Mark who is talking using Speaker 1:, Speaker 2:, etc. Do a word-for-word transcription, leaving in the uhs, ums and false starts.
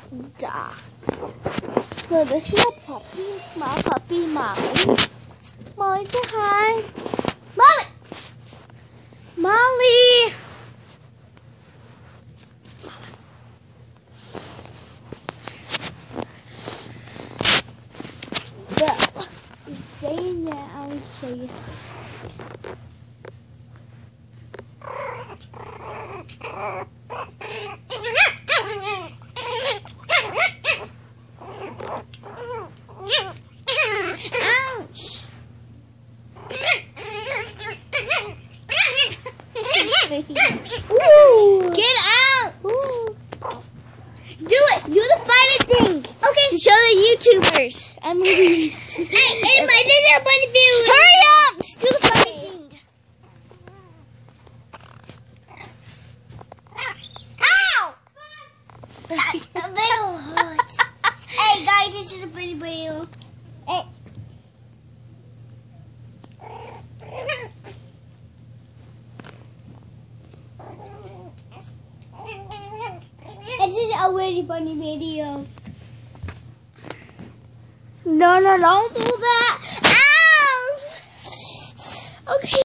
Speaker 1: Duh. No, this is a puppy. My puppy, Molly. Molly, say hi. Molly! Molly! Well, you're saying that, I'll show you something. Ouch! Ooh. Get out! Ooh. Do it! Do the fighting thing! Okay. Show the YouTubers. I'm moving.
Speaker 2: Hey, anybody, this is a bunch of views.
Speaker 1: Hurry up! Do the fighting thing.
Speaker 2: Ow! A little hurt. Hey guys, this is a bunch of views. Hey. This is a really funny video.
Speaker 1: No, no, don't do that. Ow! Okay.